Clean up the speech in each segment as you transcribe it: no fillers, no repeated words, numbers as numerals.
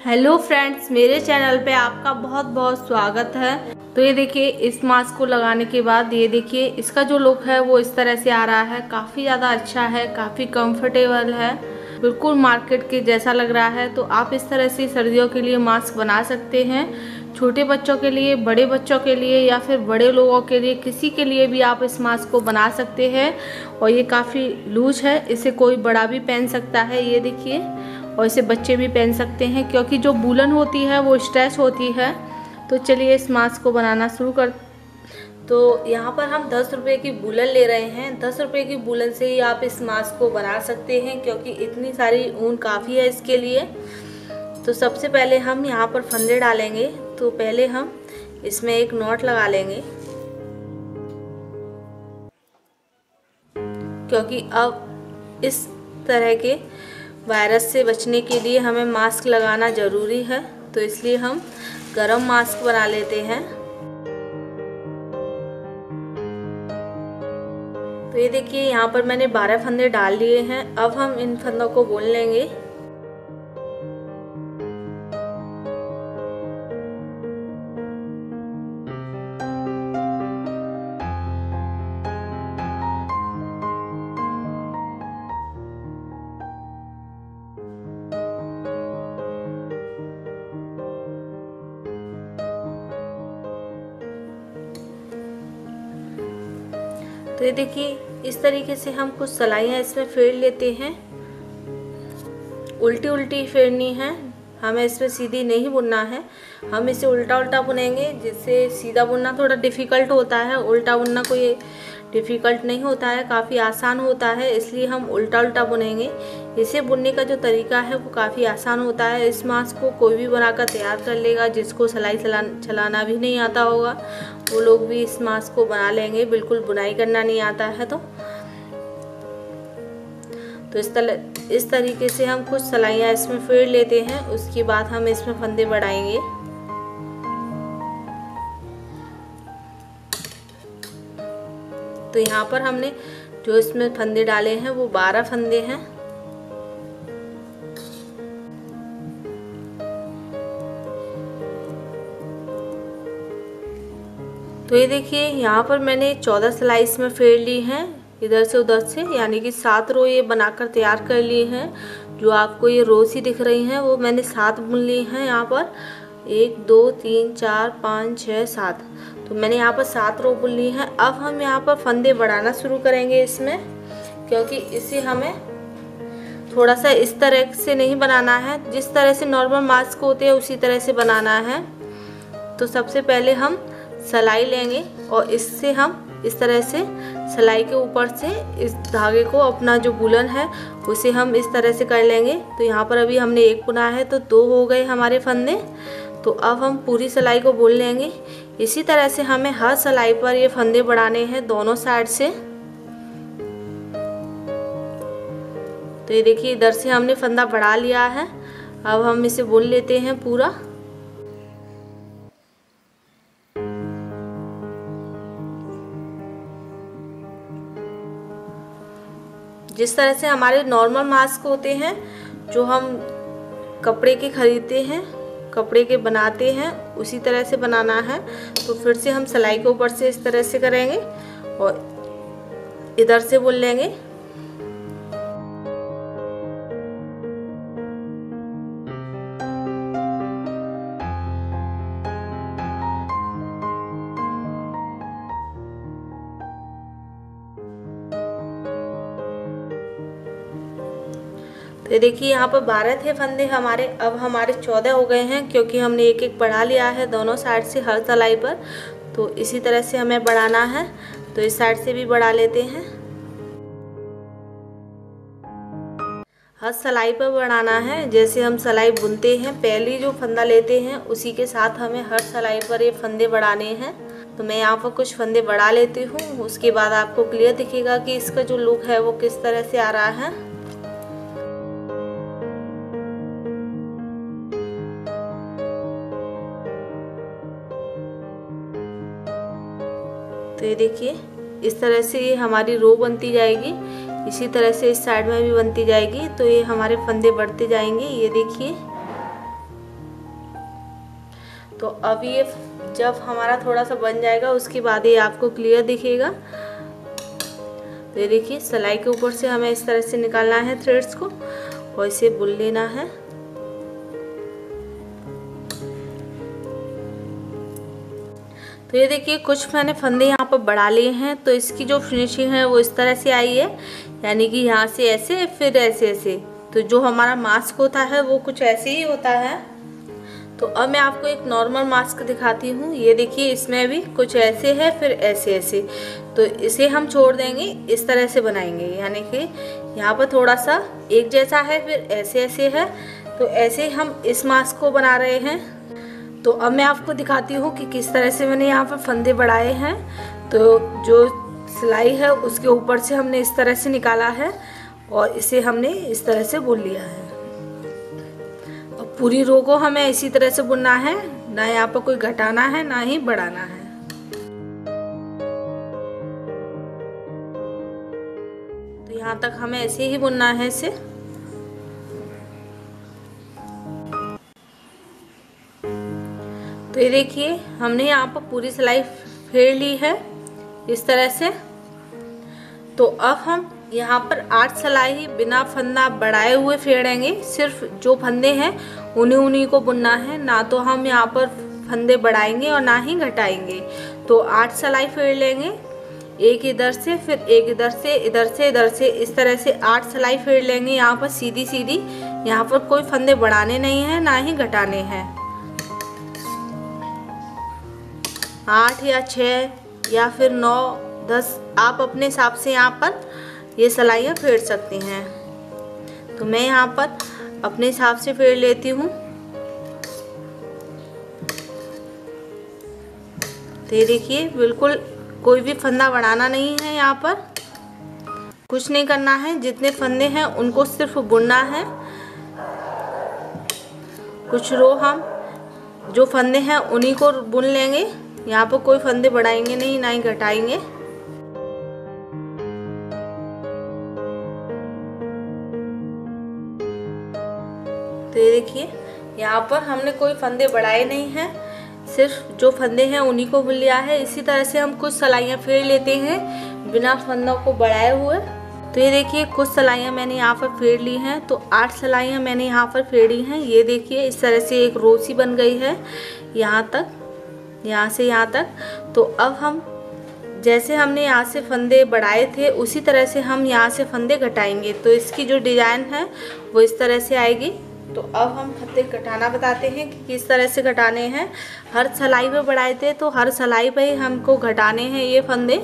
Hello friends, मेरे channel पे आपका बहुत बहुत स्वागत है। तो ये देखिए, इस मास्क को लगाने के बाद ये देखिए इसका जो लुक है वो इस तरह से आ रहा है। काफ़ी ज़्यादा अच्छा है, काफ़ी कंफर्टेबल है, बिल्कुल मार्केट के जैसा लग रहा है। तो आप इस तरह से सर्दियों के लिए मास्क बना सकते हैं। छोटे बच्चों के लिए, बड़े बच्चों के लिए या फिर बड़े लोगों के लिए, किसी के लिए भी आप इस मास्क को बना सकते हैं। और ये काफ़ी लूज है, इसे कोई बड़ा भी पहन सकता है। ये देखिए, और इसे बच्चे भी पहन सकते हैं क्योंकि जो वूलन होती है वो स्ट्रेच होती है। तो चलिए इस मास्क को बनाना शुरू कर। तो यहाँ पर हम 10 रुपये की वूलन ले रहे हैं। 10 रुपये की वूलन से ही आप इस मास्क को बना सकते हैं क्योंकि इतनी सारी ऊन काफ़ी है इसके लिए। तो सबसे पहले हम यहाँ पर फंदे डालेंगे। तो पहले हम इसमें एक नॉट लगा लेंगे क्योंकि अब इस तरह के वायरस से बचने के लिए हमें मास्क लगाना ज़रूरी है। तो इसलिए हम गरम मास्क बना लेते हैं। तो ये देखिए, यहाँ पर मैंने 12 फंदे डाल लिए हैं। अब हम इन फंदों को बुन लेंगे। तो ये देखिए, इस तरीके से हम कुछ सलाइयाँ इसमें फेर लेते हैं। उल्टी उल्टी फेरनी है, हमें इसमें सीधी नहीं बुनना है। हम इसे उल्टा उल्टा बुनेंगे, जिससे सीधा बुनना थोड़ा डिफ़िकल्ट होता है। उल्टा बुनना कोई डिफ़िकल्ट नहीं होता है, काफ़ी आसान होता है, इसलिए हम उल्टा उल्टा बुनेंगे। इसे बुनने का जो तरीका है वो काफ़ी आसान होता है। इस मास्क को कोई भी बनाकर तैयार कर लेगा। जिसको सिलाई चलाना भी नहीं आता होगा वो लोग भी इस मास्क को बना लेंगे, बिल्कुल बुनाई करना नहीं आता है तो इस तरीके से हम कुछ सलाइयाँ इसमें फेर लेते हैं। उसके बाद हम इसमें फंदे बढ़ाएंगे। तो यहाँ पर हमने जो इसमें फंदे डाले हैं वो 12 फंदे हैं। तो ये देखिए, यहाँ पर मैंने 14 सिलाई इसमें फेर ली हैं, इधर से उधर से, यानी कि 7 रो ये बनाकर तैयार कर ली हैं। जो आपको ये रो सी दिख रही हैं वो मैंने 7 बुन ली हैं। यहाँ पर 1 2 3 4 5 6 7, तो मैंने यहाँ पर 7 रो बुन ली हैं। अब हम यहाँ पर फंदे बढ़ाना शुरू करेंगे इसमें, क्योंकि इसे हमें थोड़ा सा इस तरह से नहीं बनाना है, जिस तरह से नॉर्मल मास्क होते हैं उसी तरह से बनाना है। तो सबसे पहले हम सिलाई लेंगे और इससे हम इस तरह से सिलाई के ऊपर से इस धागे को, अपना जो वूलन है उसे हम इस तरह से कर लेंगे। तो यहाँ पर अभी हमने 1 बुना है तो 2 हो गए हमारे फंदे। तो अब हम पूरी सिलाई को बुन लेंगे। इसी तरह से हमें हर सिलाई पर ये फंदे बढ़ाने हैं दोनों साइड से। तो ये देखिए, इधर से हमने फंदा बढ़ा लिया है। अब हम इसे बुन लेते हैं पूरा। जिस तरह से हमारे नॉर्मल मास्क होते हैं जो हम कपड़े के खरीदते हैं, कपड़े के बनाते हैं, उसी तरह से बनाना है। तो फिर से हम सिलाई के ऊपर से इस तरह से करेंगे और इधर से बुन लेंगे। तो देखिए, यहाँ पर 12 थे फंदे हमारे, अब हमारे 14 हो गए हैं क्योंकि हमने एक एक बढ़ा लिया है दोनों साइड से हर सिलाई पर। तो इसी तरह से हमें बढ़ाना है। तो इस साइड से भी बढ़ा लेते हैं। हर सिलाई पर बढ़ाना है। जैसे हम सिलाई बुनते हैं, पहली जो फंदा लेते हैं उसी के साथ हमें हर सिलाई पर ये फंदे बढ़ाने हैं। तो मैं यहाँ पर कुछ फंदे बढ़ा लेती हूँ, उसके बाद आपको क्लियर दिखेगा कि इसका जो लुक है वो किस तरह से आ रहा है। तो ये देखिए, इस तरह से ये हमारी रो बनती जाएगी। इसी तरह से इस साइड में भी बनती जाएगी। तो ये हमारे फंदे बढ़ते जाएंगे। ये देखिए, तो अब ये जब हमारा थोड़ा सा बन जाएगा उसके बाद ये आपको क्लियर दिखेगा। तो ये देखिए सिलाई के ऊपर से हमें इस तरह से निकालना है थ्रेड्स को और इसे बुन लेना है। तो ये देखिए कुछ मैंने फंदे यहाँ पर बढ़ा लिए हैं, तो इसकी जो फिनिशिंग है वो इस तरह से आई है, यानी कि यहाँ से ऐसे फिर ऐसे ऐसे। तो जो हमारा मास्क होता है वो कुछ ऐसे ही होता है। तो अब मैं आपको एक नॉर्मल मास्क दिखाती हूँ। ये देखिए इसमें भी कुछ ऐसे है फिर ऐसे ऐसे। तो इसे हम छोड़ देंगे, इस तरह से बनाएंगे, यानी कि यहाँ पर थोड़ा सा एक जैसा है फिर ऐसे ऐसे है। तो ऐसे हम इस मास्क को बना रहे हैं। तो अब मैं आपको दिखाती हूँ कि किस तरह से मैंने यहाँ पर फंदे बढ़ाए हैं। तो जो सिलाई है उसके ऊपर से हमने इस तरह से निकाला है और इसे हमने इस तरह से बुन लिया है। अब पूरी रो को हमें इसी तरह से बुनना है, ना यहाँ पर कोई घटाना है ना ही बढ़ाना है। तो यहाँ तक हमें ऐसे ही बुनना है इसे। तो ये देखिए हमने यहाँ पर पूरी सिलाई फेर ली है इस तरह से। तो अब हम यहाँ पर 8 सिलाई बिना फंदा बढ़ाए हुए फेरेंगे। सिर्फ जो फंदे हैं उन्हीं को बुनना है, ना तो हम यहाँ पर फंदे बढ़ाएंगे और ना ही घटाएंगे। तो 8 सिलाई फेर लेंगे, एक इधर से फिर एक इधर से, इधर से इधर से, इस तरह से 8 सिलाई फेर लेंगे यहाँ पर सीधी सीधी। यहाँ पर कोई फंदे बढ़ाने नहीं है ना ही घटाने हैं। 8 या 6 या फिर 9 10 आप अपने हिसाब से यहाँ पर ये सिलाइयाँ फेर सकती हैं। तो मैं यहाँ पर अपने हिसाब से फेर लेती हूँ। तो ये देखिए बिल्कुल कोई भी फंदा बढ़ाना नहीं है, यहाँ पर कुछ नहीं करना है। जितने फंदे हैं उनको सिर्फ बुनना है। कुछ रो हम जो फंदे हैं उन्हीं को बुन लेंगे, यहाँ पर कोई फंदे बढ़ाएंगे नहीं ना ही घटाएंगे। तो ये देखिए यहाँ पर हमने कोई फंदे बढ़ाए नहीं हैं, सिर्फ जो फंदे हैं उन्हीं को बुन लिया है। इसी तरह से हम कुछ सिलाइयाँ फेर लेते हैं बिना फंदों को बढ़ाए हुए। तो ये देखिए कुछ सिलाइयाँ मैंने यहाँ पर फेर ली हैं। तो 8 सिलाइयाँ मैंने यहाँ पर फेरी हैं। ये देखिए इस तरह से एक रो सी बन गई है यहाँ तक, यहाँ से यहाँ तक। तो अब हम जैसे हमने यहाँ से फंदे बढ़ाए थे उसी तरह से हम यहाँ से फंदे घटाएंगे। तो इसकी जो डिज़ाइन है वो इस तरह से आएगी। तो अब हम फंदे घटाना बताते हैं कि किस तरह से घटाने हैं। हर सिलाई पे बढ़ाए थे तो हर सिलाई पे ही हमको घटाने हैं ये फंदे।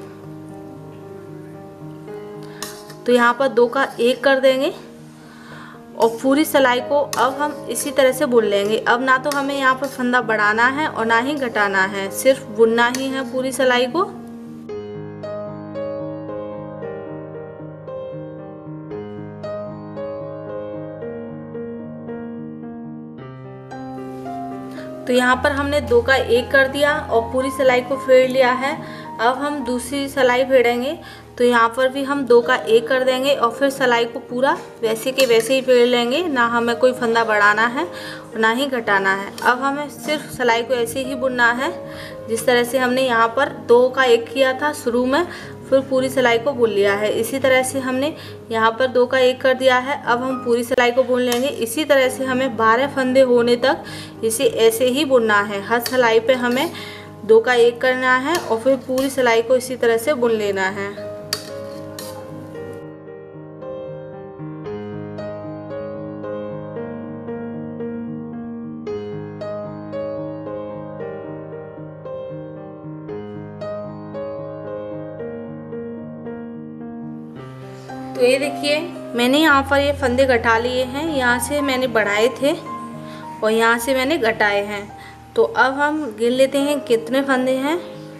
तो यहाँ पर 2 का 1 कर देंगे और पूरी सिलाई को अब हम इसी तरह से बुन लेंगे। अब ना तो हमें यहाँ पर फंदा बढ़ाना है और ना ही घटाना है, सिर्फ बुनना ही है पूरी सिलाई को। तो यहाँ पर हमने 2 का 1 कर दिया और पूरी सिलाई को फेर लिया है। अब हम दूसरी सिलाई फेरेंगे। तो यहाँ पर भी हम 2 का 1 कर देंगे और फिर सिलाई को पूरा वैसे के वैसे ही फेर लेंगे, ना हमें कोई फंदा बढ़ाना है और ना ही घटाना है। अब हमें सिर्फ सिलाई को ऐसे ही बुनना है जिस तरह से हमने यहाँ पर 2 का 1 किया था शुरू में, फिर पूरी सिलाई को बुन लिया है। इसी तरह से हमने यहाँ पर 2 का 1 कर दिया है। अब हम पूरी सिलाई को बुन लेंगे। इसी तरह से हमें 12 फंदे होने तक इसे ऐसे ही बुनना है। हर सिलाई पे हमें 2 का 1 करना है और फिर पूरी सिलाई को इसी तरह से बुन लेना है। तो ये देखिए मैंने यहाँ पर ये फंदे घटा लिए हैं। यहाँ से मैंने बढ़ाए थे और यहाँ से मैंने घटाए हैं। तो अब हम गिन लेते हैं कितने फंदे हैं।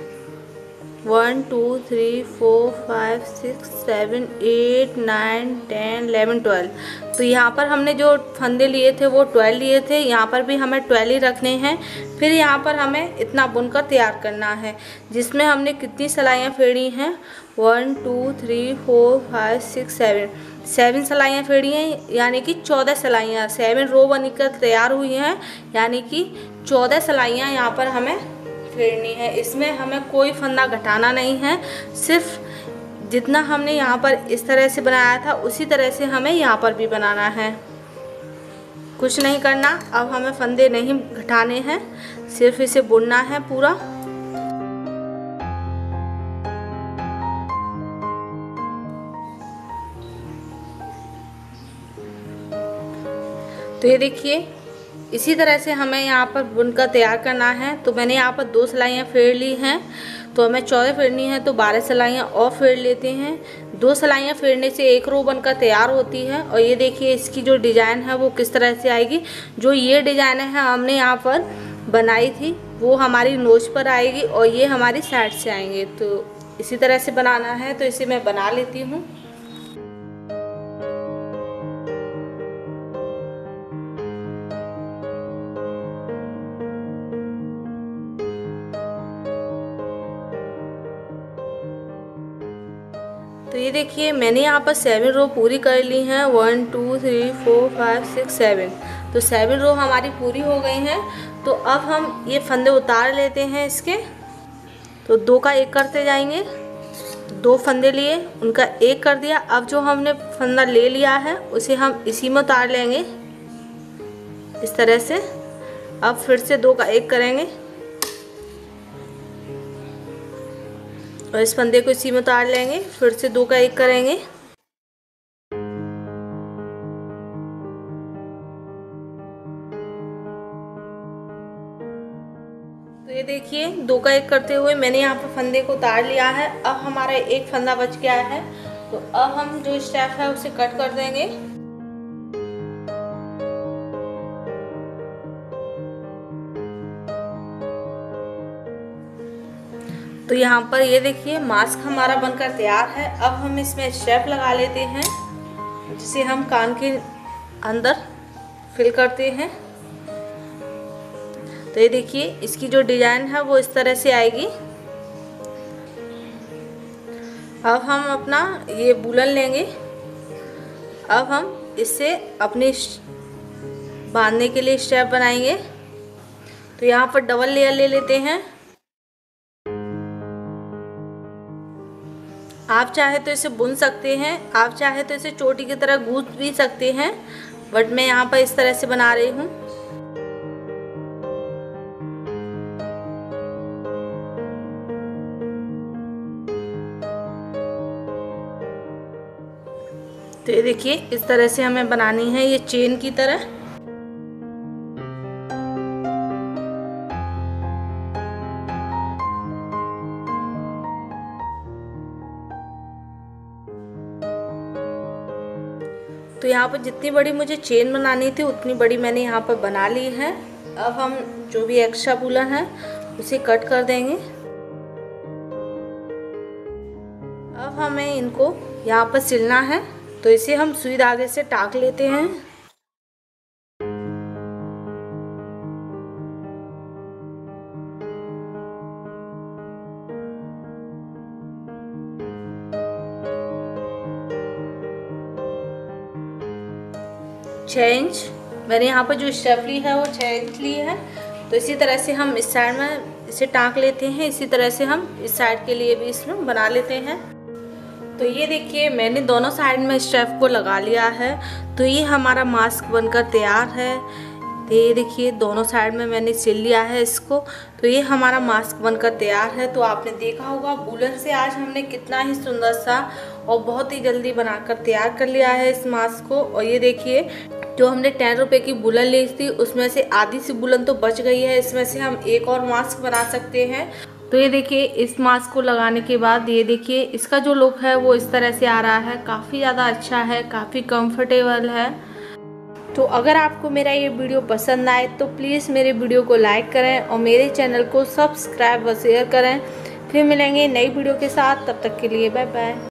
1 2 3 4 5 6 7 8 9 10 11 12। तो यहाँ पर हमने जो फंदे लिए थे वो 12 लिए थे। यहाँ पर भी हमें 12 ही रखने हैं। फिर यहाँ पर हमें इतना बुनकर तैयार करना है जिसमें हमने कितनी सिलाइयाँ फेरी हैं 1 2 3 4 5 6 7। 7 सिलाइयाँ फेरी हैं, यानी कि 14 सिलाइयाँ, 7 रो बनकर तैयार हुई हैं, यानी कि 14 सिलाइयाँ यहाँ पर हमें फेरनी है। इसमें हमें कोई फंदा घटाना नहीं है, सिर्फ जितना हमने यहाँ पर इस तरह से बनाया था उसी तरह से हमें यहाँ पर भी बनाना है, कुछ नहीं करना। अब हमें फंदे नहीं घटाने हैं, सिर्फ इसे बुनना है पूरा। तो ये देखिए इसी तरह से हमें यहाँ पर बुनकर तैयार करना है। तो मैंने यहाँ पर 2 सिलाइयाँ फेर ली हैं, तो हमें 14 फेरनी है, तो 12 सिलाइयाँ और फेर लेते हैं। 2 सिलाइयाँ फेरने से एक रो बनकर तैयार होती है। और ये देखिए इसकी जो डिज़ाइन है वो किस तरह से आएगी। जो ये डिज़ाइन है हमने यहाँ पर बनाई थी वो हमारी नोच पर आएगी और ये हमारी साइड से आएंगे। तो इसी तरह से बनाना है, तो इसे मैं बना लेती हूँ। तो ये देखिए मैंने यहाँ पर 7 रो पूरी कर ली हैं, 1 2 3 4 5 6 7। तो 7 रो हमारी पूरी हो गई हैं। तो अब हम ये फंदे उतार लेते हैं इसके। तो 2 का 1 करते जाएंगे। 2 फंदे लिए, उनका 1 कर दिया। अब जो हमने फंदा ले लिया है उसे हम इसी में उतार लेंगे इस तरह से। अब फिर से 2 का 1 करेंगे और इस फंदे को इसी में उतार लेंगे। फिर से 2 का 1 करेंगे। तो ये देखिए 2 का 1 करते हुए मैंने यहाँ पर फंदे को उतार लिया है। अब हमारा एक फंदा बच गया है, तो अब हम जो स्टेप है उसे कट कर देंगे। तो यहाँ पर ये देखिए मास्क हमारा बनकर तैयार है। अब हम इसमें स्टेप लगा लेते हैं, जिसे हम कान के अंदर फिल करते हैं। तो ये देखिए इसकी जो डिज़ाइन है वो इस तरह से आएगी। अब हम अपना ये बुलन लेंगे। अब हम इससे अपने बांधने के लिए स्टेप बनाएंगे। तो यहाँ पर डबल लेयर ले लेते हैं। आप चाहे तो इसे बुन सकते हैं, आप चाहे तो इसे चोटी की तरह गूंथ भी सकते हैं, बट मैं यहाँ पर इस तरह से बना रही हूँ। तो ये देखिए इस तरह से हमें बनानी है ये चेन की तरह। तो यहाँ पर जितनी बड़ी मुझे चेन बनानी थी उतनी बड़ी मैंने यहाँ पर बना ली है। अब हम जो भी एक्स्ट्रा बुलन है उसे कट कर देंगे। अब हमें इनको यहाँ पर सिलना है, तो इसे हम सुई धागे से टाक लेते हैं। छः इंच मैंने यहाँ पर जो स्टेप ली है वो 6 इंच ली है। तो इसी तरह से हम इस साइड में इसे टाँक लेते हैं। इसी तरह से हम इस साइड के लिए भी इसमें बना लेते हैं। तो ये देखिए मैंने दोनों साइड में स्टेप को लगा लिया है। तो ये हमारा मास्क बनकर तैयार है। तो ये देखिए दोनों साइड में मैंने सिल लिया है इसको। तो ये हमारा मास्क बनकर तैयार है। तो आपने देखा होगा बुलन से आज हमने कितना ही सुंदर सा और बहुत ही जल्दी बनाकर तैयार कर लिया है इस मास्क को। और ये देखिए जो हमने 10 रुपये की बुलन ली थी उसमें से आधी सी बुलन तो बच गई है। इसमें से हम एक और मास्क बना सकते हैं। तो ये देखिए इस मास्क को लगाने के बाद ये देखिए इसका जो लुक है वो इस तरह से आ रहा है। काफ़ी ज़्यादा अच्छा है, काफ़ी कंफर्टेबल है। तो अगर आपको मेरा ये वीडियो पसंद आए तो प्लीज़ मेरे वीडियो को लाइक करें और मेरे चैनल को सब्सक्राइब व शेयर करें। फिर मिलेंगे नई वीडियो के साथ, तब तक के लिए बाय बाय।